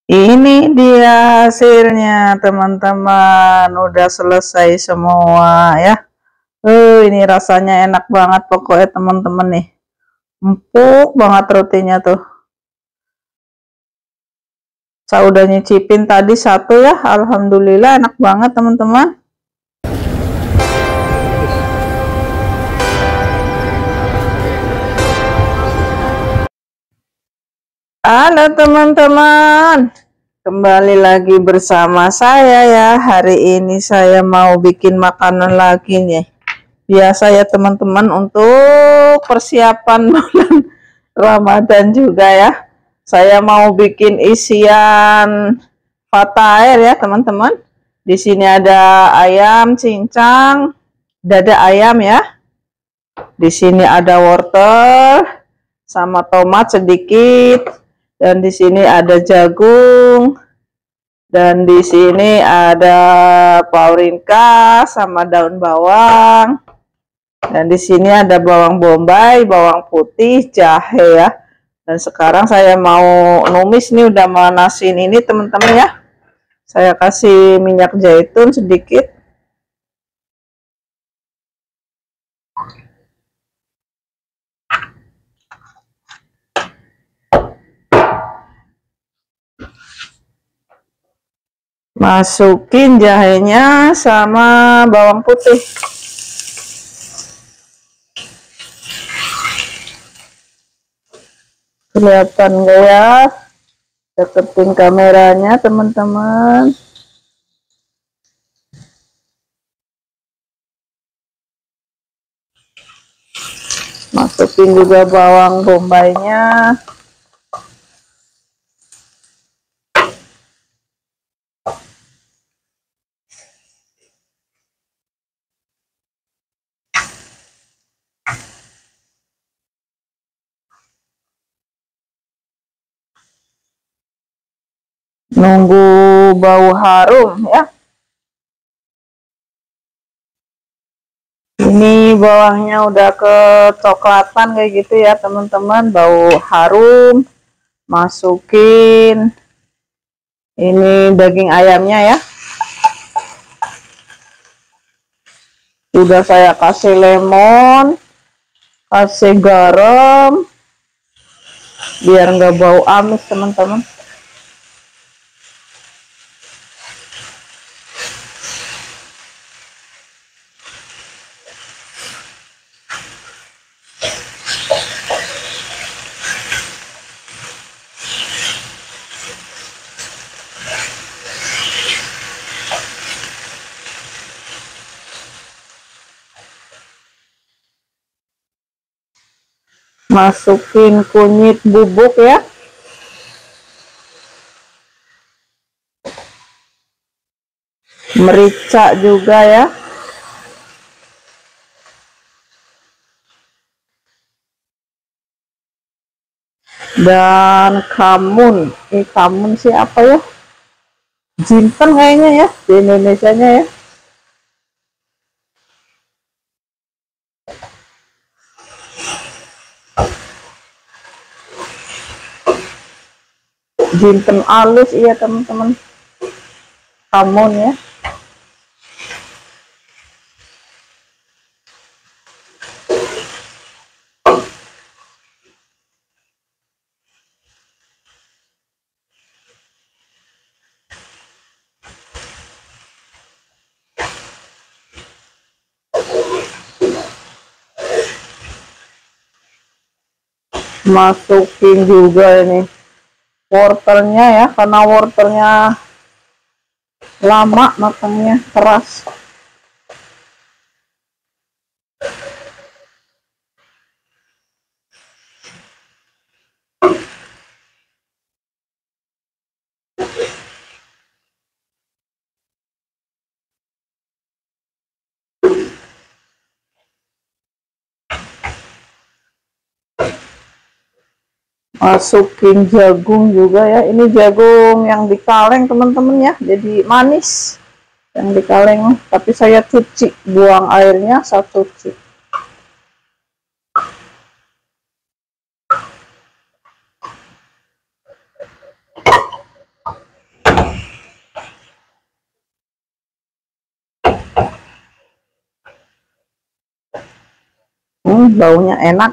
Ini dia hasilnya teman-teman, udah selesai semua ya. Ini rasanya enak banget pokoknya teman-teman nih. Empuk banget rotinya tuh. Saya udah nyicipin tadi satu ya, alhamdulillah enak banget teman-teman. Halo teman-teman, kembali lagi bersama saya ya. Hari ini saya mau bikin makanan lagi nih. Biasa ya teman-teman, untuk persiapan bulan Ramadan juga ya. Saya mau bikin isian fatair ya teman-teman. Di sini ada ayam cincang, dada ayam ya. Di sini ada wortel sama tomat sedikit. Dan di sini ada jagung, dan di sini ada paurinka sama daun bawang, dan di sini ada bawang bombay, bawang putih, jahe ya. Dan sekarang saya mau numis nih, udah manasin ini teman-teman ya. Saya kasih minyak zaitun sedikit. Masukin jahenya sama bawang putih. Kelihatan gak ya? Deketin kameranya teman-teman. Masukin juga bawang bombaynya. Nunggu bau harum ya. Ini bawangnya udah kecoklatan kayak gitu ya teman-teman, bau harum. Masukin ini daging ayamnya ya. Udah saya kasih lemon, kasih garam biar nggak bau amis teman-teman. Masukin kunyit bubuk ya. Merica juga ya. Dan kamun. Kamun sih apa ya? Jinten kayaknya ya di Indonesianya ya. Jinten alus iya teman-teman. Kamun ya. Masukin juga ini wortelnya ya, karena wortelnya lama matangnya, keras. Masukin jagung juga ya. Ini jagung yang dikaleng teman-teman ya, jadi manis yang dikaleng. Tapi saya cuci, buang airnya, saya cuci. Baunya enak,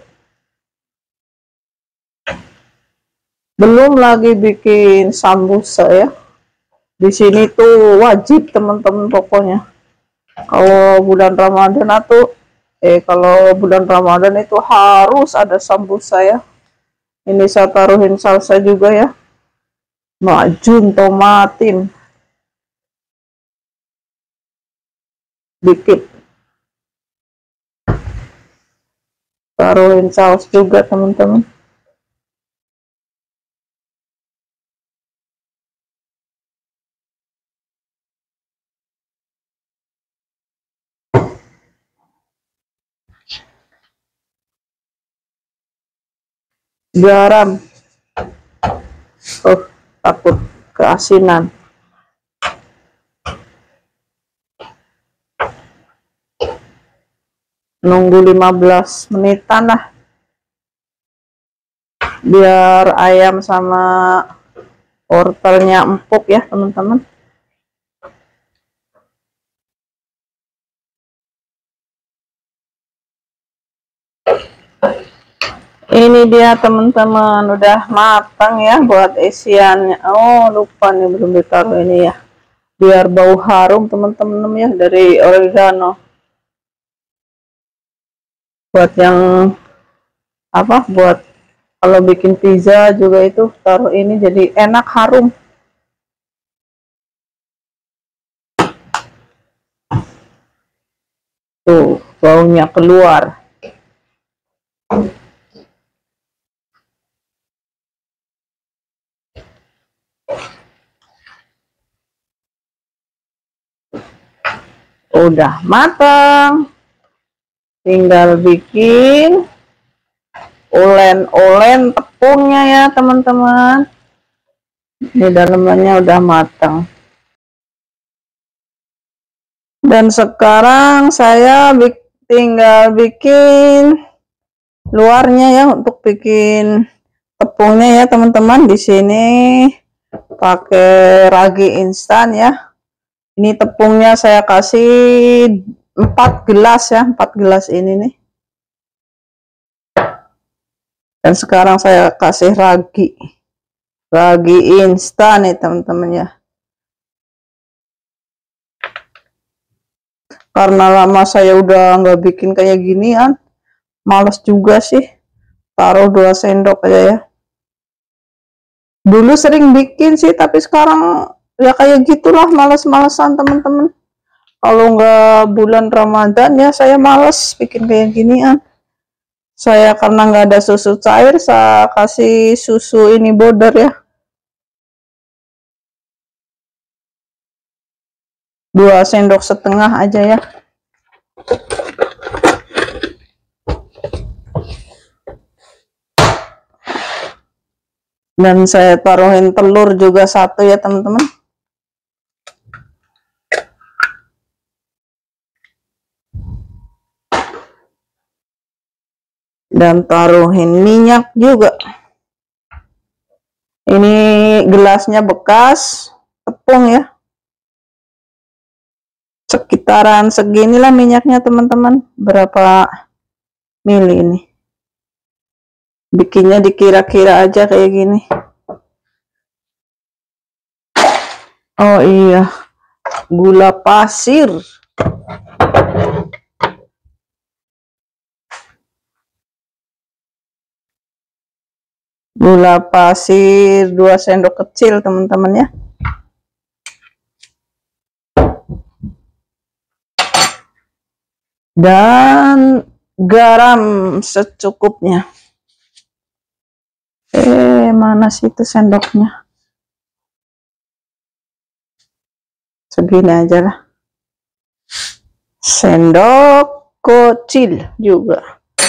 belum lagi bikin sambusa ya. Di sini tuh wajib teman-teman, pokoknya kalau bulan Ramadan kalau bulan Ramadan itu harus ada sambusa ya. Ini saya taruhin salsa juga ya, macun, tomatin dikit, taruhin saus juga teman-teman. Garam, takut keasinan. Nunggu 15 menitan lah, biar ayam sama wortelnya empuk ya teman-teman. Ini dia teman-teman, udah matang ya buat isiannya. Oh lupa nih, belum ditaruh ini ya, biar bau harum teman-teman ya, dari oregano. Buat yang buat kalau bikin pizza juga itu taruh ini, jadi enak, harum. Tuh baunya keluar. Udah matang, tinggal bikin ulen-ulen tepungnya ya teman-teman. Ini dalamnya udah matang. Dan sekarang saya tinggal bikin luarnya ya, untuk bikin tepungnya ya teman-teman. Di sini pakai ragi instan ya. Ini tepungnya saya kasih 4 gelas ya, 4 gelas ini nih. Dan sekarang saya kasih ragi instan nih teman-teman ya. Karena lama saya udah nggak bikin kayak ginian, males juga sih, taruh 2 sendok aja ya. Dulu sering bikin sih, tapi sekarang ya kayak gitulah, males-malesan teman-teman. Kalau nggak bulan Ramadan ya saya males bikin kayak ginian. Saya karena nggak ada susu cair, saya kasih susu ini border ya, 2 sendok setengah aja ya. Dan saya taruhin telur juga 1 ya teman-teman. Dan taruhin minyak juga. Ini gelasnya bekas tepung ya, sekitaran seginilah minyaknya teman-teman. Berapa mili ini, bikinnya dikira-kira aja kayak gini. Oh iya, gula pasir, gula pasir 2 sendok kecil teman-teman ya. Dan garam secukupnya. Mana sih itu sendoknya? Segini aja lah, sendok kecil juga.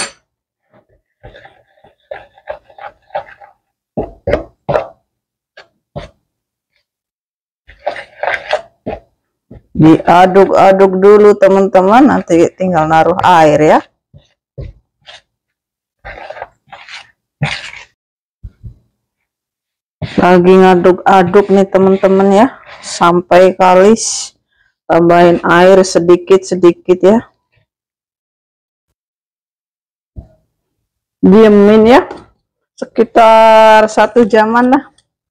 Diaduk-aduk dulu teman-teman, nanti tinggal naruh air ya. Lagi ngaduk-aduk nih teman-teman ya, sampai kalis. Tambahin air sedikit-sedikit ya. diemin ya sekitar 1 jaman lah.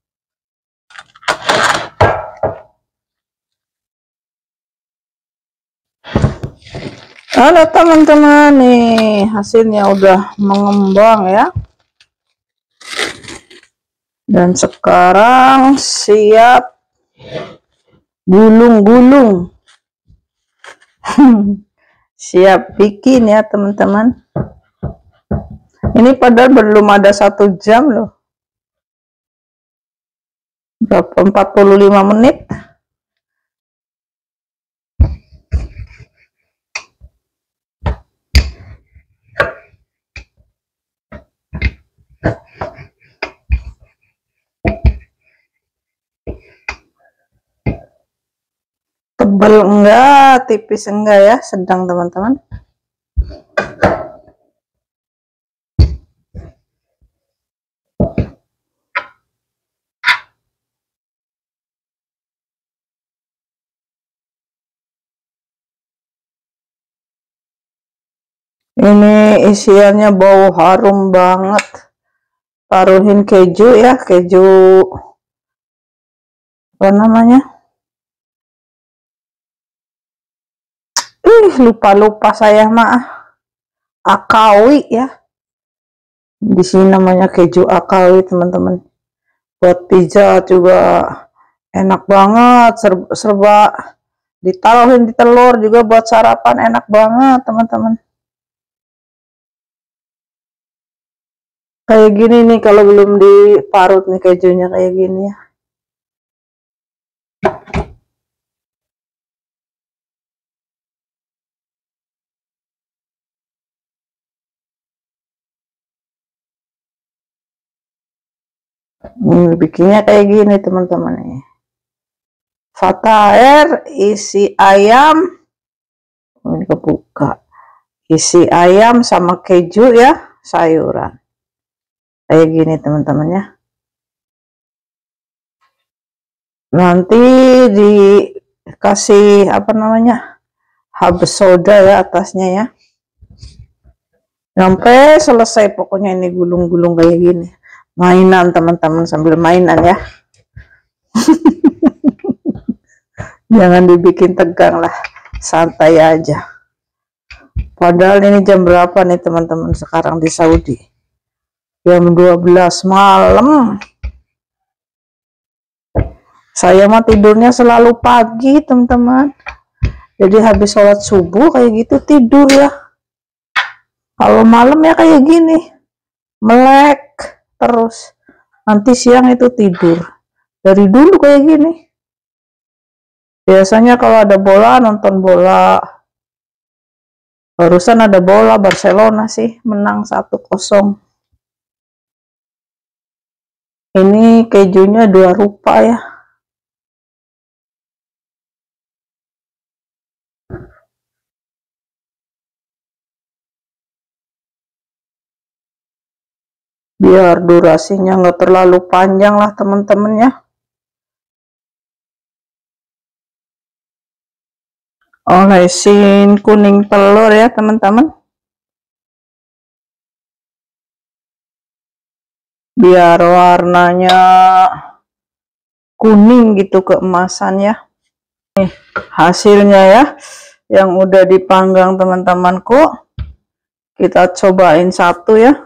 Halo teman-teman, nih hasilnya udah mengembang ya, dan sekarang siap gulung-gulung. Siap bikin ya teman-teman. Ini padahal belum ada 1 jam loh, berapa, 45 menit. Tebal enggak, tipis enggak ya, sedang teman-teman. Ini isiannya bau harum banget. Taruhin keju ya, keju apa namanya? Lupa saya mah. Akawi ya. Di sini namanya keju akawi teman-teman. Buat pizza juga enak banget, serba ditaruhin di telur juga, buat sarapan enak banget teman-teman. Kayak gini nih kalau belum diparut nih kejunya kayak gini ya. Bikinnya kayak gini teman-teman nih. Fatair isi ayam, ini kebuka, isi ayam sama keju ya, sayuran kayak gini teman-teman ya. Nanti dikasih apa namanya, habis soda ya atasnya ya, sampai selesai pokoknya. Ini gulung-gulung kayak gini, mainan teman-teman, sambil mainan ya. Jangan dibikin tegang lah, santai aja. Padahal ini jam berapa nih teman-teman sekarang di Saudi? Jam 12 malam. Saya mah tidurnya selalu pagi teman-teman. Jadi habis sholat subuh kayak gitu tidur ya. Kalau malam ya kayak gini, melek terus. Nanti siang itu tidur. Dari dulu kayak gini. Biasanya kalau ada bola, nonton bola. Barusan ada bola, Barcelona sih menang 1-0. Ini kejunya 2 rupa ya. Biar durasinya nggak terlalu panjang lah teman-teman ya. Olesin kuning telur ya teman-teman, biar warnanya kuning gitu, keemasan ya. Nih hasilnya ya, yang udah dipanggang teman-temanku. Kita cobain satu ya,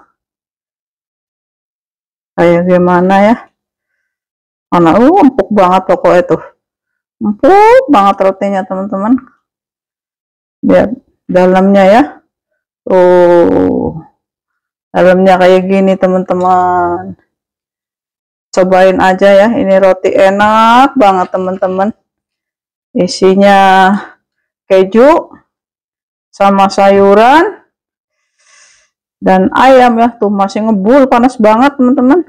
kayak gimana ya. Mana empuk banget pokoknya tuh, empuk banget rotinya teman-teman. Lihat dalamnya ya, tuh dalamnya kayak gini teman-teman. Cobain aja ya, ini roti enak banget teman-teman. Isinya keju sama sayuran dan ayam ya, tuh masih ngebul, panas banget teman-teman.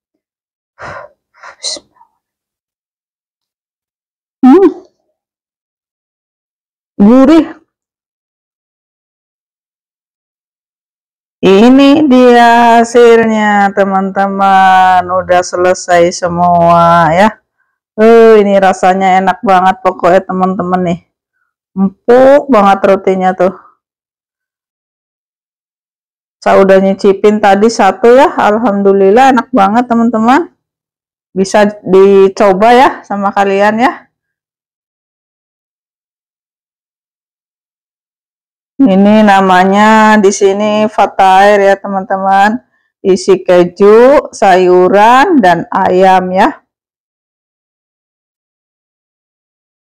Gurih. Ini dia hasilnya teman-teman, udah selesai semua ya. Ini rasanya enak banget pokoknya teman-teman nih, empuk banget rotinya tuh. Saya udah nyicipin tadi satu ya, alhamdulillah enak banget teman-teman. Bisa dicoba ya sama kalian ya. Ini namanya di sini fatair ya teman-teman. Isi keju, sayuran dan ayam ya.